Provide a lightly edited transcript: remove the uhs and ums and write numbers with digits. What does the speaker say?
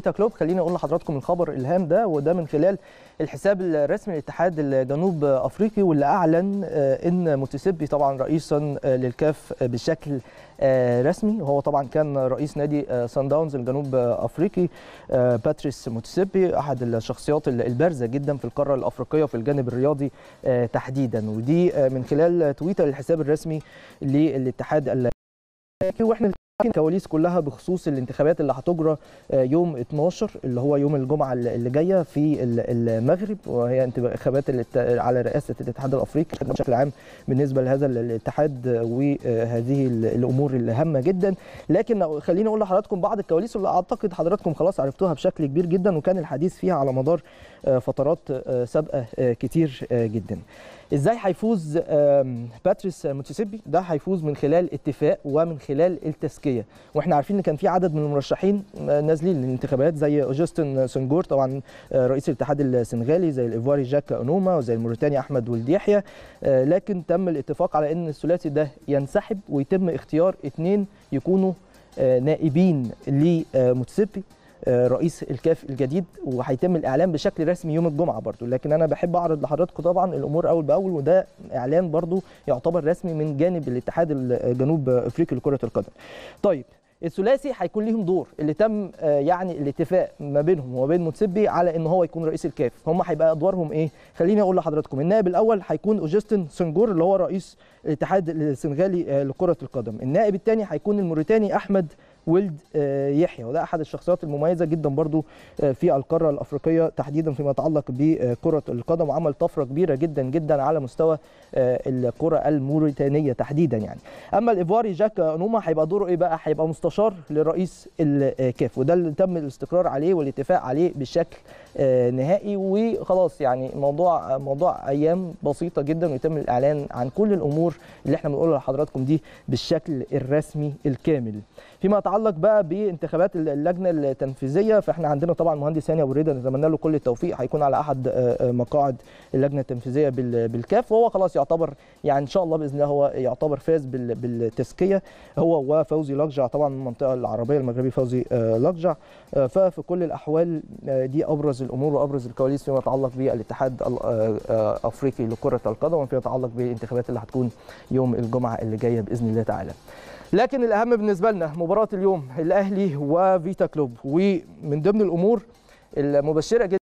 فيتا كلوب. خليني اقول لحضراتكم الخبر الهام ده، وده من خلال الحساب الرسمي للاتحاد الجنوب افريقي، واللي اعلن ان موتسيبي طبعا رئيسا للكاف بشكل رسمي. وهو طبعا كان رئيس نادي سان داونز الجنوب افريقي باتريس موتسيبي، احد الشخصيات البارزه جدا في القاره الافريقيه في الجانب الرياضي تحديدا. ودي من خلال تويتر الحساب الرسمي للاتحاد الافريقي. واحنا الكواليس كلها بخصوص الانتخابات اللي هتجرى يوم 12 اللي هو يوم الجمعه اللي جايه في المغرب، وهي انتخابات على رئاسه الاتحاد الافريقي بشكل عام بالنسبه لهذا الاتحاد، وهذه الامور الهامه جدا. لكن خليني اقول لحضراتكم بعض الكواليس اللي اعتقد حضراتكم خلاص عرفتوها بشكل كبير جدا، وكان الحديث فيها على مدار فترات سابقه كتير جدا. ازاي هيفوز باتريس موتسيبي؟ ده هيفوز من خلال اتفاق ومن خلال التزكيه. واحنا عارفين ان كان في عدد من المرشحين نازلين للانتخابات زي اوجستن سنغور طبعا رئيس الاتحاد السنغالي، زي الايفواري جاك انوما، وزي الموريتاني احمد ولد يحيى، لكن تم الاتفاق على ان الثلاثي ده ينسحب ويتم اختيار 2 يكونوا نائبين لموتسيبي رئيس الكاف الجديد، وهيتم الاعلان بشكل رسمي يوم الجمعه برضو. لكن انا بحب اعرض لحضراتكم طبعا الامور اول باول، وده اعلان برضو يعتبر رسمي من جانب الاتحاد الجنوب افريقي لكره القدم. طيب الثلاثي هيكون ليهم دور اللي تم يعني الاتفاق ما بينهم وما بين موتسيبي على ان هو يكون رئيس الكاف. هم هيبقى ادوارهم ايه؟ خليني اقول لحضراتكم. النائب الاول هيكون اوجستن سنغور اللي هو رئيس الاتحاد السنغالي لكره القدم. النائب الثاني هيكون الموريتاني احمد ولد يحيى، وده احد الشخصيات المميزه جدا برضو في القاره الافريقيه تحديدا فيما يتعلق بكره القدم، وعمل طفره كبيره جدا جدا على مستوى الكره الموريتانيه تحديدا يعني. اما الايفواري جاك انوما هيبقى دوره ايه بقى؟ هيبقى مستشار لرئيس الكاف، وده اللي تم الاستقرار عليه والاتفاق عليه بشكل نهائي، وخلاص يعني موضوع ايام بسيطه جدا ويتم الاعلان عن كل الامور اللي احنا بنقولها لحضراتكم دي بالشكل الرسمي الكامل. فيما يتعلق بقى بانتخابات اللجنه التنفيذيه، فاحنا عندنا طبعا المهندس هاني ابو ريده نتمنى له كل التوفيق، هيكون على احد مقاعد اللجنه التنفيذيه بالكاف، وهو خلاص يعتبر يعني ان شاء الله باذن الله هو يعتبر فاز بالتزكيه، هو وفوزي لقجع طبعا من المنطقه العربيه المغربي فوزي لقجع. ففي كل الاحوال دي ابرز الامور وابرز الكواليس فيما يتعلق بالاتحاد الافريقي لكره القدم، وفيما يتعلق بالانتخابات اللي هتكون يوم الجمعه اللي جايه باذن الله تعالى. لكن الاهم بالنسبه لنا مباراه اليوم الاهلي وفيتا كلوب، ومن ضمن الامور المبشره جدا